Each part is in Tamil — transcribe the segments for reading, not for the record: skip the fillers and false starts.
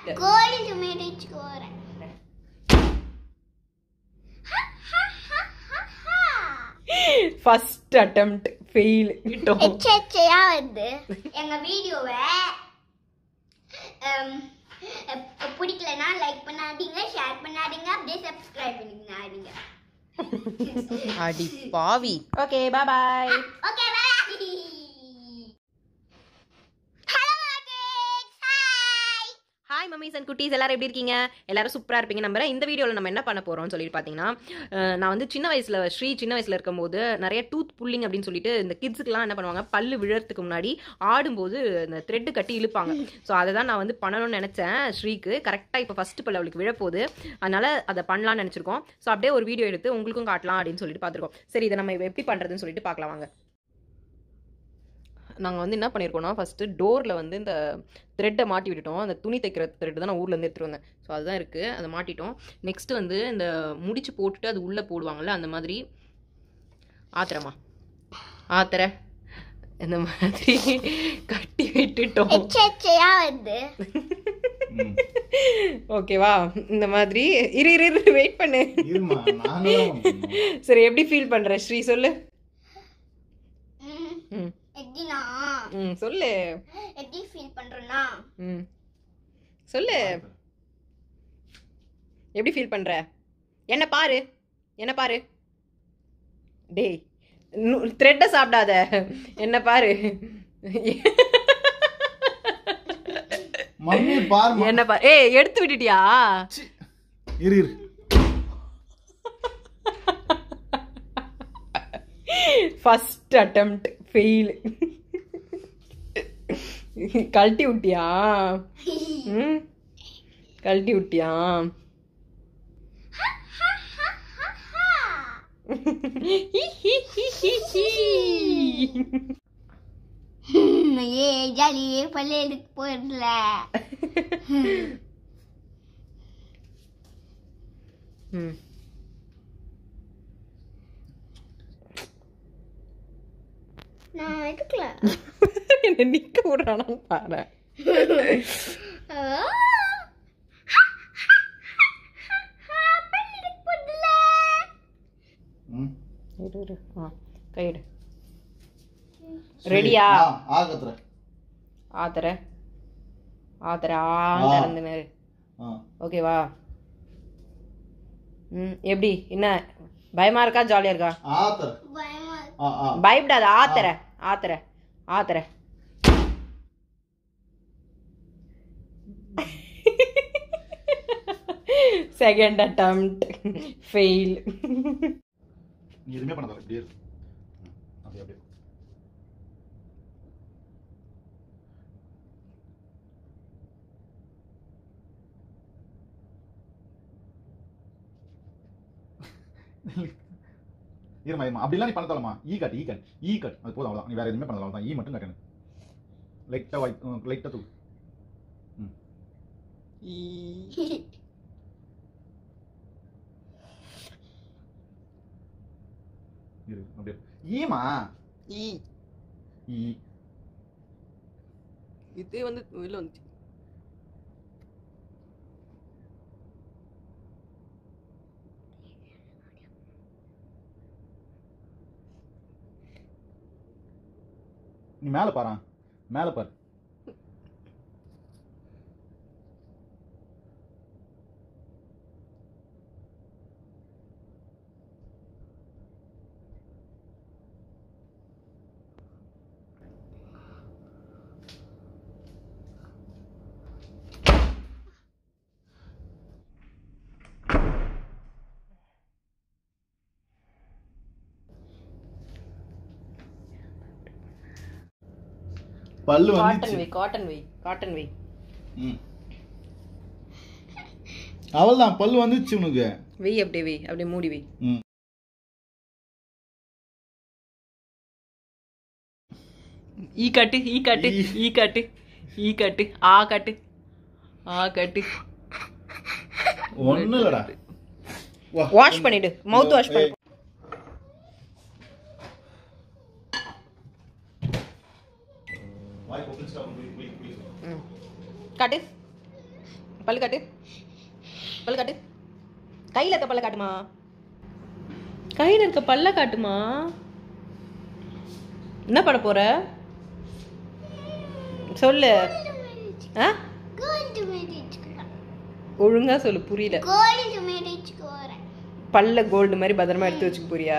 கோழி tomato சோறு. First attempt fail. எச்சையா வந்து எங்க வீடியோவை பிடிக்கலனா லைக் பண்ணாதீங்க, ஷேர் பண்ணாதீங்க, அப்படியே சப்ஸ்கிரைப் பண்ணிக்கங்க. அடி பாவி. Okay bye bye. Okay bye. Hi mummies and குட்டீஸ், எல்லாரும் எப்படி இருக்கீங்க? எல்லாரும் சூப்பராக இருப்பீங்க நம்புறேன். இந்த வீடியோவில் நம்ம என்ன பண்ண போகிறோம்னு சொல்லிட்டு பார்த்தீங்கன்னா, நான் வந்து சின்ன வயசில் இருக்கும்போது நிறைய டூத் புல்லிங் அப்படின்னு சொல்லிட்டு இந்த கிட்ஸுக்குலாம் என்ன பண்ணுவாங்க, பல்லு விழறதுக்கு முன்னாடி ஆடும்போது இந்த த்ரெட்டு கட்டி இழுப்பாங்க. ஸோ அதை தான் நான் வந்து பண்ணணும்னு நினச்சேன். ஸ்ரீக்கு கரெக்டாக இப்போ ஃபஸ்ட்டு பல்லு அவளுக்கு விழப்போகுது, அதனால் அதை பண்ணலான்னு நினச்சிருக்கோம். ஸோ அப்படியே ஒரு வீடியோ எடுத்து உங்களுக்கும் காட்டலாம் அப்படின்னு சொல்லிட்டு பார்த்துருக்கோம். சரி, இதை நம்ம எப்படி பண்ணுறதுன்னு சொல்லிட்டு பார்க்கலாம் வாங்க. நாங்கள் வந்து என்ன பண்ணியிருக்கோம்னா, ஃபஸ்ட்டு டோரில் வந்து இந்த த்ரெட்டை மாட்டி விட்டுட்டோம். அந்த துணி தைக்கிற த்ரெட்டு தான் நான் ஊர்லேருந்து எடுத்துகிட்டு வந்தேன். ஸோ அதுதான் இருக்குது, அதை மாட்டிட்டோம். நெக்ஸ்ட்டு வந்து இந்த முடிச்சு போட்டுட்டு அது உள்ளே போடுவாங்கள்ல, அந்த மாதிரி ஆத்திர இந்த மாதிரி கட்டி விட்டுட்டோம். வந்து ஓகேவா? இந்த மாதிரி இரு வெயிட் பண்ணு. சரி, எப்படி ஃபீல் பண்ணுற ஸ்ரீ சொல்லு. சொல்லு எப்படி ஃபீல் பண்றேன்னா, சொல்லு எப்படி ஃபீல் பண்ற? என்ன பாரு டேய், த்ரெட்ட சாப்பிடாத, என்ன பாரு. மம்மி பாரு, என்ன பாரு. ஏய், எடுத்து விட்டுட்டியா? இரு ஃபர்ஸ்ட் அட்டெம்ப்ட் ஃபெயில். கழட்டி விட்டியா? கழட்டி விட்டியா? ஏ ஜாலியே பல்ல எடுக்க போயிடல. நான் எடுக்கல. என்ன நிக்க விடுறானு பாரு. கைடு ரெடியா? ஆத்தர ஓகேவா? எப்படி, என்ன பயமா இருக்கா ஜாலியா இருக்கா? பயப்படாத. ஆத்தர செகண்ட் அட்டெம்ப்ட் ஃபெயில். நீ எதுவுமே பண்ணாத, இப்படியே இரு. அப்படியே இருமா அப்படிலாம் நீ பண்ண தரலாமா? ஈ கட் அது போதும், அவ்வளோதான். நீ வேற எதுவுமே பண்ணலாம், அவ்வளோதான். ஈ மட்டும் கட்டணும். லைட்டா தூக்கு. அப்படியே ஈமா இது வந்து வெளில வந்துச்சு. நீ மேல பாரு. பல்லு வந்து காட்டன் வை. அவள்தான் பல்லு வந்துச்சு உனக்கு. வெய், அப்படியே மூடி வை. ஈ காட்டு. ஆ காட்டு. ஒண்ணு இல்லடா. வாஷ் பண்ணிடு, மவுத் வாஷ் பண்ணு. காட்டு பல்லு காட்டு, பல்லு காட்டு. கையில இருக்க பல்ல காட்டுமா, கையில இருக்க பல்ல காட்டுமா. என்ன பண்ண போற சொல்லு. ஒழுங்கா சொல்லு, புரியல. பல்ல கோல்டு மாதிரி பத்திரமா எடுத்து வச்சுக்க போறியா?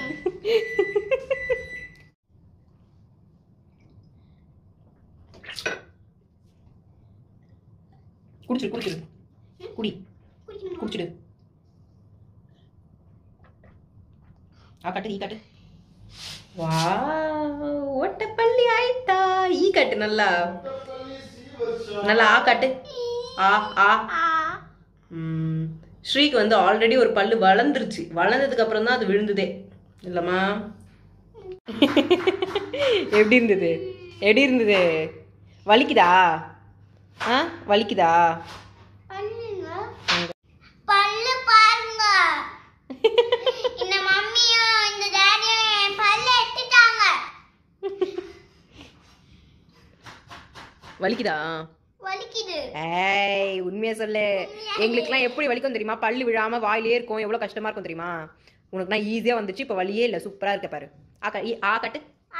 குடிச்சிடு குடிச்சிடு, குடி குடிச்சிடு. காட்டு, ஈ காட்டு. ஒட்ட பள்ளி ஆயிட்டா. ஈ காட்டு நல்லா, நல்லா ஆ காட்டு. ஆ ஆ. ஸ்ரீக்கு வந்து ஆல்ரெடி ஒரு பல்லு வளர்ந்துருச்சு. வளர்ந்ததுக்கு அப்புறம் தான் அது விழுந்ததே இல்லம்மா. எப்படி இருந்தது, எப்படி இருந்தது? வலிக்குதா? வலிக்குதா? பல்லு பாருங்க. இந்த மம்மியும் இந்த டாடியும் என் பல்ல எடுத்துட்டாங்க. வலிக்குதா? வலிக்குது. ஏய் உண்மையா சொல்லு. எங்களுக்குலாம் எப்படி வலிக்கும் தெரியுமா? பல்லு விழாம வாயிலே இருக்கும், எவ்வளவு கஷ்டமா இருக்கும் தெரியுமா? உனக்கு நான் ஈஸியா வந்துச்சு, இப்ப வலியே இல்ல, சூப்பரா இருக்க பாரு. ஆ காட்டு.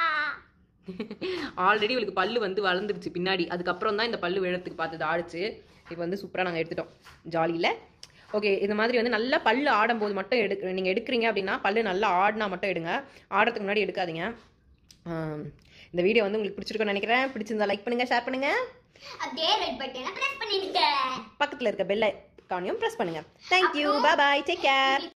ஆல்ரெடி இவளுக்கு பல்லு வந்து வளர்ந்துருச்சு பின்னாடி, அதுக்கப்புறம் தான் இந்த பல்லு விழறதுக்கு பார்த்தது ஆடுச்சு. இப்போ வந்து சூப்பரா நாங்க எடுத்துட்டோம், ஜாலியில. ஓகே, இது மாதிரி வந்து நல்லா பல்லு ஆடும்போது மட்டும் நீங்க எடுக்கிறீங்க அப்படின்னா, பல்லு நல்லா ஆடினா மட்டும் எடுங்க, ஆடுறதுக்கு முன்னாடி எடுக்காதீங்க. இந்த வீடியோ வந்து உங்களுக்கு பிடிச்சிருக்கும்னு நினைக்கிறேன். பிடிச்சிருந்தா லைக் பண்ணுங்க, ஷேர் பண்ணுங்க, அப்படியே ரெட் பட்டனை பிரஸ் பண்ணிடுங்க. பக்கத்துல இருக்க பெல் ஐகானையும் பிரஸ் பண்ணுங்க. Thank you, bye bye, take care.